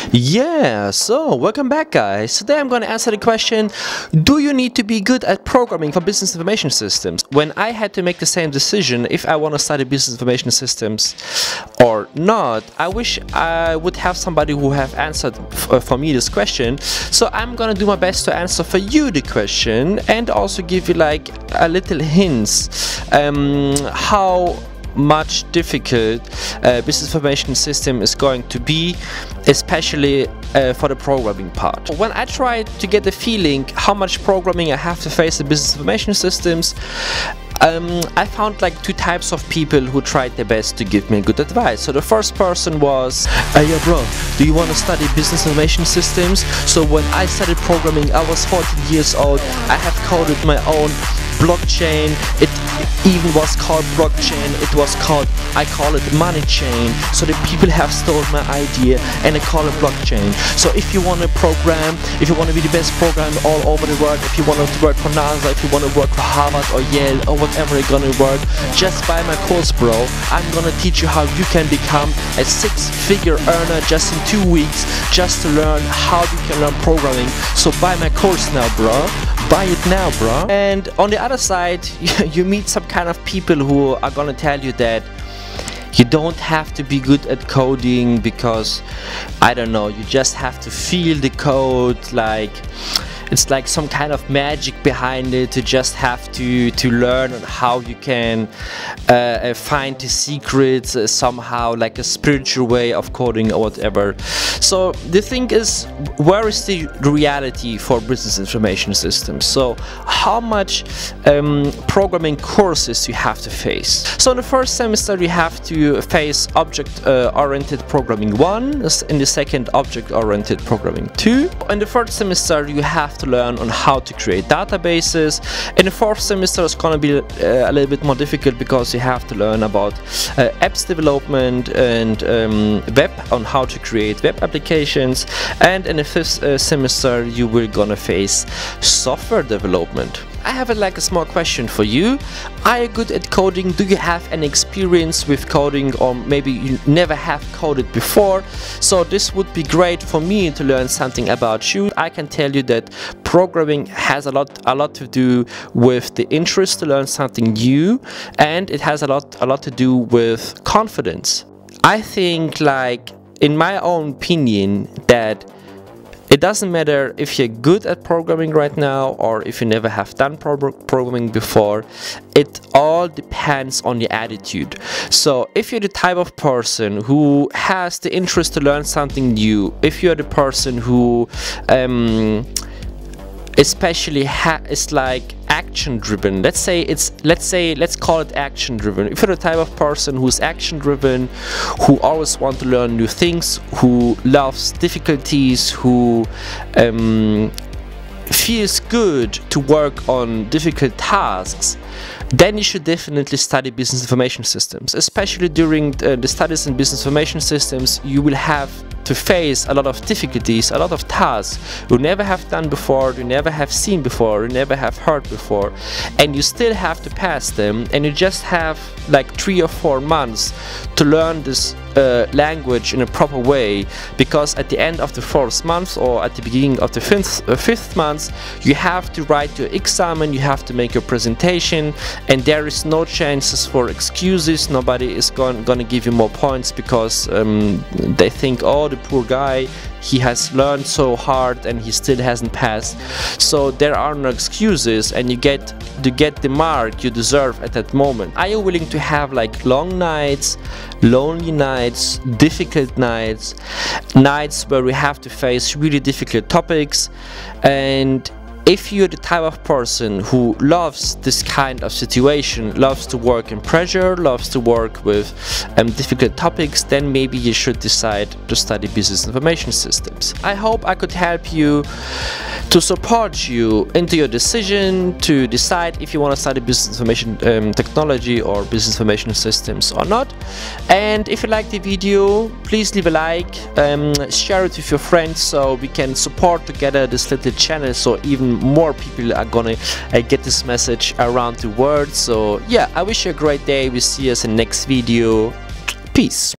Yeah, so welcome back, guys. Today I'm going to answer the question, do you need to be good at programming for business information systems? When I had to make the same decision if I want to study business information systems or not, I wish I would have somebody who have answered for me this question. So I'm going to do my best to answer for you the question and also give you like a little hints how much difficult business information system is going to be, especially for the programming part. When I tried to get a feeling how much programming I have to face in business information systems, I found like two types of people who tried their best to give me good advice. So the first person was, yeah bro, do you want to study business information systems? So when I studied programming, I was 14 years old. I have coded my own blockchain. It even was called blockchain. It was called, I call it money chain. So the people have stolen my idea and I call it blockchain. So if you want to program, if you want to be the best programmer all over the world, if you want to work for NASA, if you want to work for Harvard or Yale or whatever you're gonna work, just buy my course, bro. I'm gonna teach you how you can become a six-figure earner just in 2 weeks, just to learn how you can learn programming. So buy my course now, bro. Buy it now, bro. And on the other side, you meet some kind of people who are gonna tell you that you don't have to be good at coding because, I don't know, you just have to feel the code, like it's like some kind of magic behind it. You just have to learn on how you can find the secrets somehow, like a spiritual way of coding or whatever. So the thing is, where is the reality for business information systems? So how much programming courses you have to face? So in the first semester you have to face object-oriented programming 1, in the second object-oriented programming 2. In the third semester you have to learn on how to create databases. In the fourth semester it's going to be a little bit more difficult because you have to learn about apps development and web, on how to create web applications. And in the fifth semester you will gonna face software development. I have like a small question for you. Are you good at coding? Do you have any experience with coding, or maybe you never have coded before? So this would be great for me to learn something about you. I can tell you that programming has a lot to do with the interest to learn something new, and it has a lot to do with confidence. I think, like, in my own opinion, that it doesn't matter if you're good at programming right now or if you never have done programming before. It all depends on your attitude. So if you're the type of person who has the interest to learn something new, if you're the person who especially is like action driven, let's call it action driven. If you're the type of person who's action driven, who always want to learn new things, who loves difficulties, who feels good to work on difficult tasks, then you should definitely study business information systems. Especially during the studies in business information systems, you will have to face a lot of difficulties, a lot of tasks you never have done before, you never have seen before, you never have heard before, and you still have to pass them, and you just have like 3 or 4 months to learn this language in a proper way, because at the end of the 4th month or at the beginning of the 5th month you have to write your exam, you have to make your presentation, and there is no chances for excuses. Nobody is gonna give you more points because they think, oh, the poor guy, he has learned so hard and he still hasn't passed. So there are no excuses, and you get the mark you deserve at that moment. Are you willing to have like long nights, lonely nights, difficult nights where we have to face really difficult topics? And if you're the type of person who loves this kind of situation, loves to work in pressure, loves to work with difficult topics, then maybe you should decide to study business information systems. I hope I could help you to support you into your decision to decide if you want to study business information technology or business information systems or not. And if you like the video, please leave a like, share it with your friends so we can support together this little channel, so even more people are gonna get this message around the world. So yeah, I wish you a great day. We'll see us in the next video. Peace.